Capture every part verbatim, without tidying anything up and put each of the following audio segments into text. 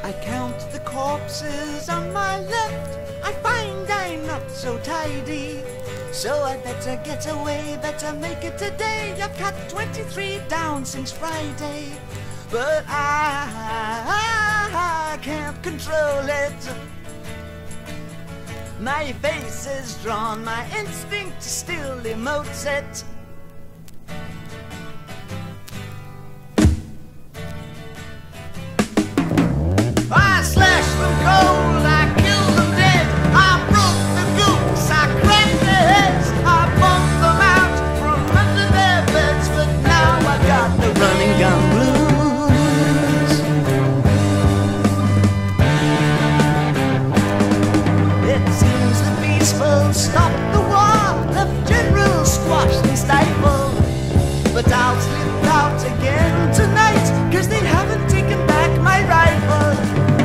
I count the corpses on my left, I find I'm not so tidy. So I better get away, better make it today. I've cut twenty-three down since Friday. But I, I, I can't control it. My face is drawn, my instinct still emotes it. I slash them cold, I kill them dead, I broke the goose, I cracked their heads, I bumped them out from under their beds, but now I've got the running gun blues. It seems the peaceful stopped the war, the generals squashed and stifled, but I'll slip out again tonight, cause they haven't taken back my rifle.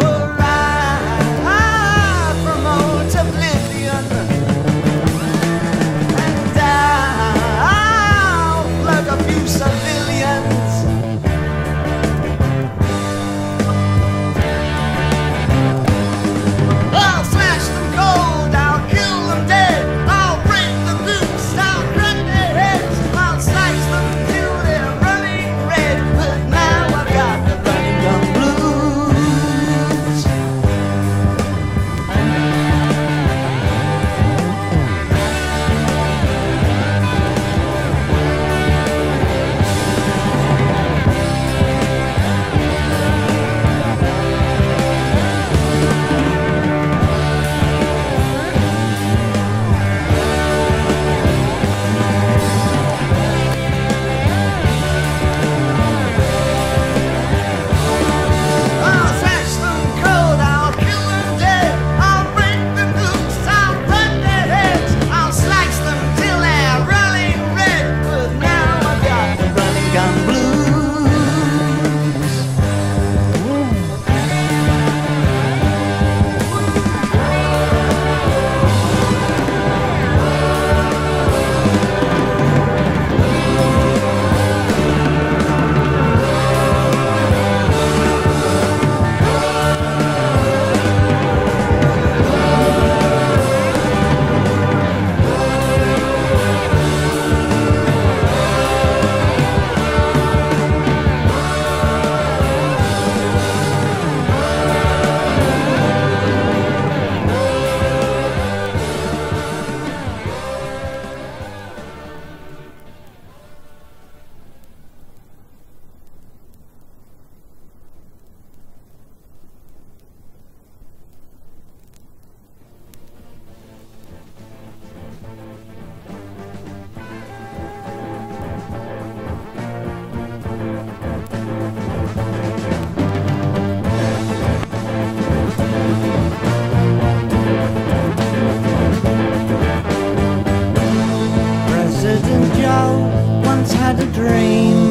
Had a dream.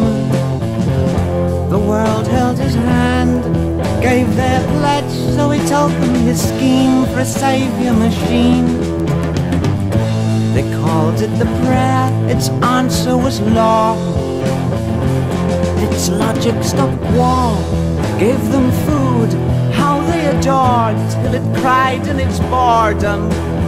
The world held his hand, gave their pledge, so he told them his scheme for a saviour machine. They called it the prayer, its answer was law. Its logic stopped war, gave them food, how they adored, till it cried in its boredom,